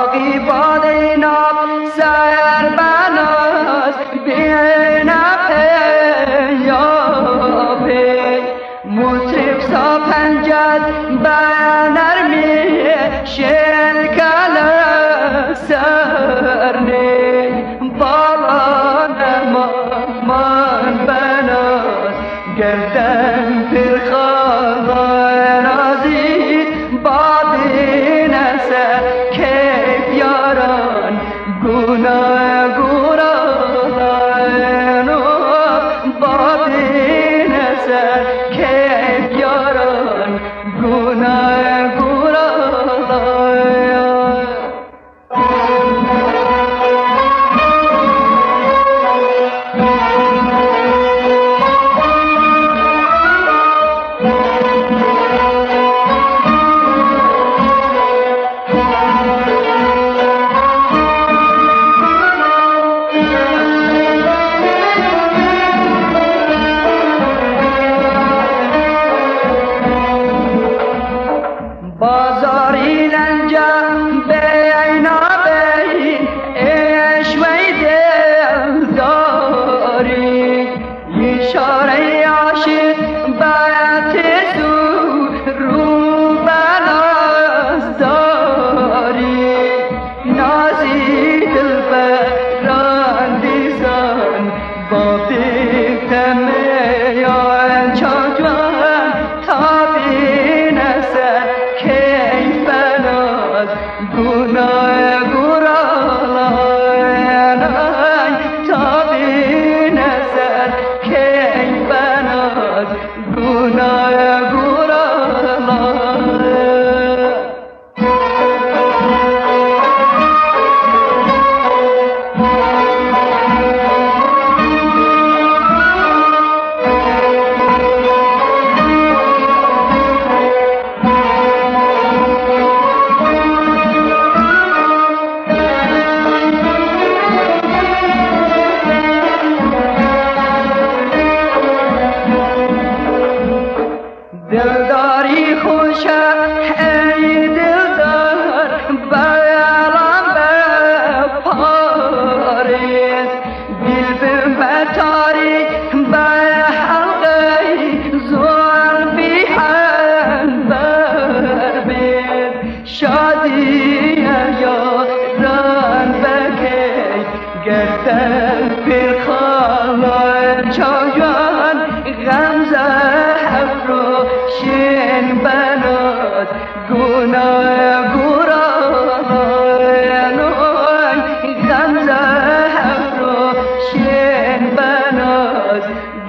آبی باده ناب سر بناس بینه پیابه مطرب سا پنجد بنرمی شلکل سرنی بالا نمان بناس گردن پرخواه نازید بادی نسه کیف یاران گناه گران بادی نسه کیف یاران گناه گران بازاری لنجا بینا بین اشوی دل داری اشاره عاشق باید سو رو بناز داری نازی دل بران دیزان با بیتم یا چاجوان تابی نسر گناه گرالای تابی نظر که ای بناز گناه گرالای دلداری خوشه ای دلدار بیالم بپارید دل بتاری به حلقه زلفی انبر بید شادی یاران بکی گردن پرخواه چاجوان غمزه شین بنات گناه گرانوی غمزه رو شین بنات